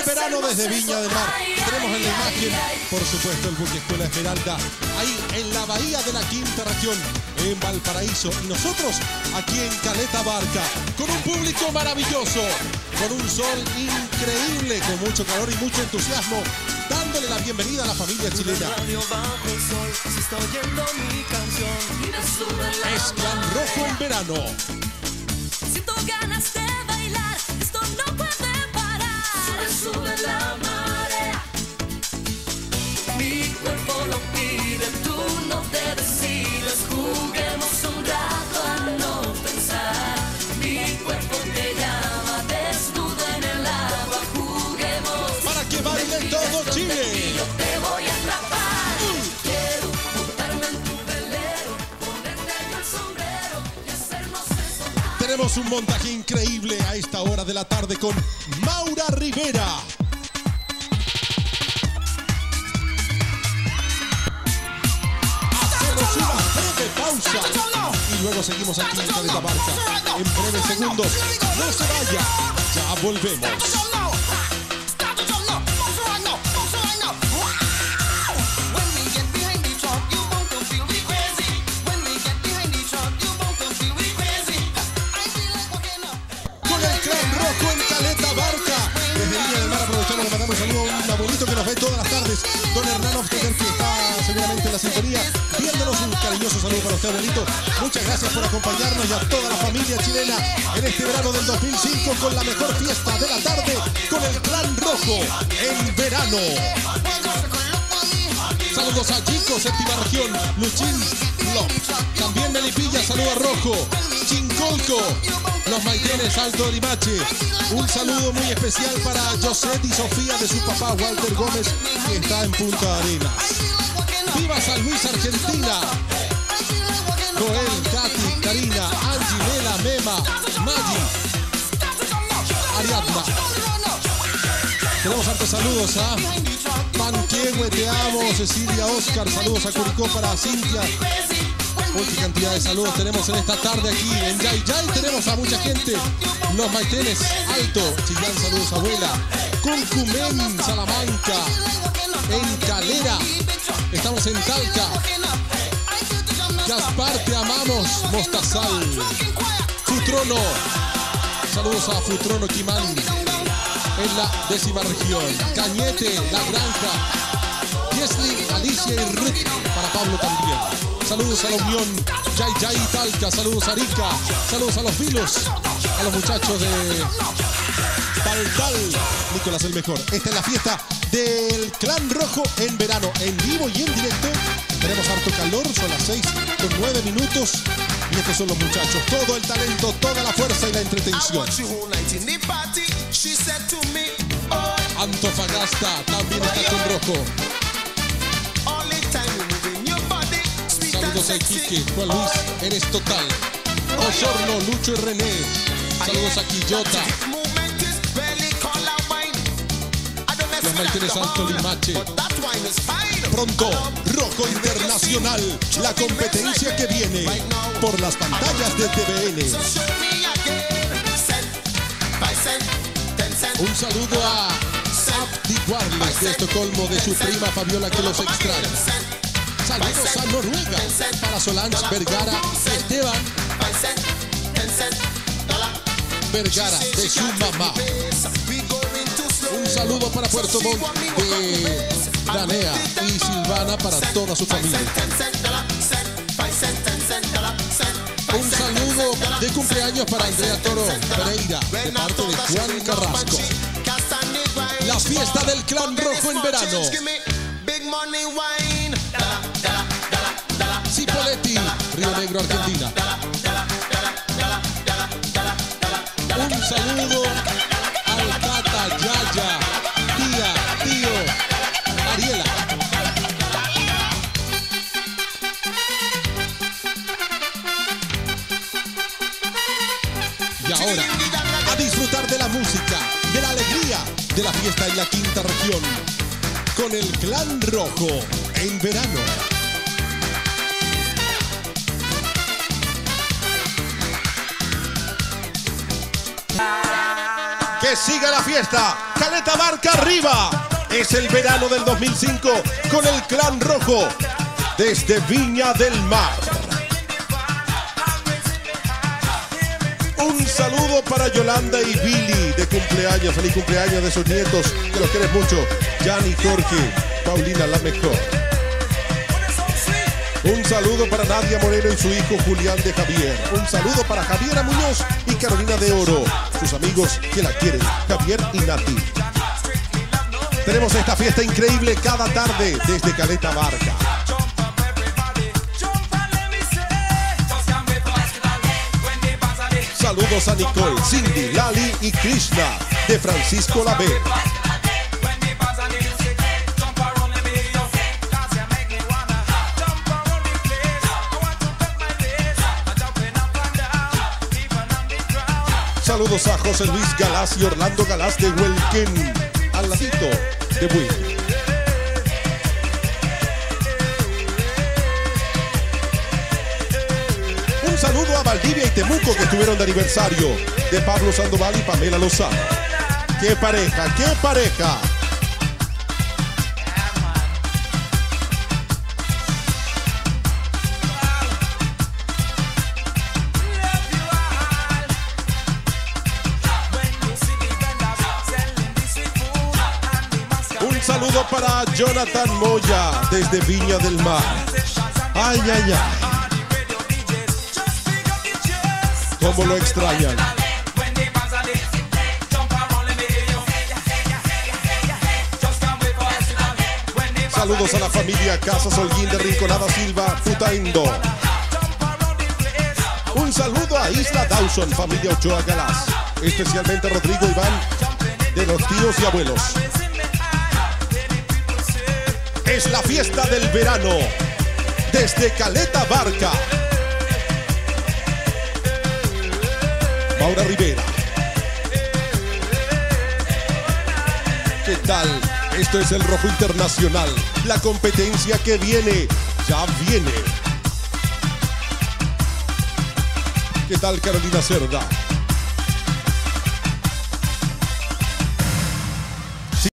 verano desde Viña del Mar. Tenemos en la imagen, por supuesto, el buque Escuela Esmeralda, ahí en la bahía de la Quinta Región, en Valparaíso. Y nosotros aquí en Caleta Barca, con un público maravilloso, con un sol increíble, con mucho calor y mucho entusiasmo, dándole la bienvenida a la familia chilena. Es Clan Rojo en verano. Siento ganas de bailar, esto no puede parar. Sube la marea. Mi cuerpo lo pide, tú no te decides. Juguemos un rato a no pensar. Mi cuerpo te llama, desnudo en el agua. Juguemos para que baile todo Chile. Yo te voy a atrapar. Quiero montarme en tu velero, ponerte el sombrero y hacernos eso. Tenemos un montaje increíble a esta hora de la tarde con Maura Rivera. Hacemos una breve pausa y luego seguimos aquí en Caleta Barca. En breves segundos, no se vaya, ya volvemos. Un saludo a un abuelito que nos ve todas las tardes, don Hernán Ofteter, que está seguramente en la sintonía, viéndonos. Un cariñoso saludo para usted, abuelito. Muchas gracias por acompañarnos y a toda la familia chilena en este verano del 2005 con la mejor fiesta de la tarde, con el Clan Rojo en verano. Saludos a Chico, séptima región, Luchín, también Melipilla, saludo a Rojo, Chincolco, los Maitenes, Alto Limache. Un saludo muy especial para José y Sofía de su papá Walter Gómez, que está en Punta Arenas. ¡Viva San Luis, Argentina! Joel, Katy, Karina, Angie, Mela, Mema, Maggi, Ariadna. Tenemos hartos saludos a Panquehue, te amo, Cecilia, Oscar, saludos a Curicó para Cintia. Mucha cantidad de saludos tenemos en esta tarde aquí en Yayay. Tenemos a mucha gente. Los Maitenes, Alto, Chillán, saludos abuela. Cuncumén, Salamanca, en Calera. Estamos en Talca. Gaspar, te amamos, Mostazal. Futrono, saludos a Futrono Quimán, en la 10ª región. Cañete, La Granja. Yesley, Alicia y Ruth, para Pablo también. Saludos a la Unión, Yayay y Talca, saludos a Arica, saludos a los Vilos, a los muchachos de Taltal. Nicolás el mejor. Esta es la fiesta del Clan Rojo en verano, en vivo y en directo. Tenemos harto calor, son las 6:09 minutos. Y estos son los muchachos, todo el talento, toda la fuerza y la entretención. Antofagasta también está con Rojo. Saludos a Iquique, Juan Luis, eres total. Osorno, Lucho y René. Saludos a Quillota. Los Maitenes, Alto Limache. Pronto, Rojo Internacional, la competencia que viene por las pantallas de TVN. Un saludo a Abdi Guarles de Estocolmo, de su prima Fabiola, que los extrae. Saludos a Noruega, para Solange Vergara, Esteban Vergara, de su mamá. Un saludo para Puerto Montt, de Danea y Silvana, para toda su familia. Un saludo de cumpleaños para Andrea Toro Pereira, de parte de Juan Carrasco. La fiesta del Clan Rojo en verano. Cipoletti, Río Negro, Argentina. Un saludo al Tata, Yaya, tía, tío, Ariela. Y ahora, a disfrutar de la música, de la alegría, de la fiesta en la Quinta Región, con el Clan Rojo en verano. Que siga la fiesta. Caleta Barca arriba. Es el verano del 2005 con el Clan Rojo desde Viña del Mar. Un saludo para Yolanda y Billy de cumpleaños. Feliz cumpleaños de sus nietos, que los quieres mucho. Jan y Jorge, Paulina la mejor. Un saludo para Nadia Moreno y su hijo Julián de Javier. Un saludo para Javiera Muñoz y Carolina de Oro, sus amigos que la quieren, Javier y Nati. Tenemos esta fiesta increíble cada tarde desde Caleta Barca. Saludos a Nicole, Cindy, Lali y Krishna de Francisco La B. Saludos a José Luis Galás y Orlando Galás de Huelquén, al ladito de Buin. Un saludo a Valdivia y Temuco, que estuvieron de aniversario, de Pablo Sandoval y Pamela Lozano. ¡Qué pareja, qué pareja! Un saludo para Jonathan Moya desde Viña del Mar. Ay, ay, ay. Cómo lo extrañan. Saludos a la familia Casas Holguín de Rinconada Silva, Putaindo. Un saludo a Isla Dawson, familia Ochoa Galás. Especialmente a Rodrigo Iván de los tíos y abuelos. Es la fiesta del verano desde Caleta Barca. Maura Rivera. ¿Qué tal? Esto es el Rojo Internacional. La competencia que viene, ya viene. ¿Qué tal, Carolina Cerda?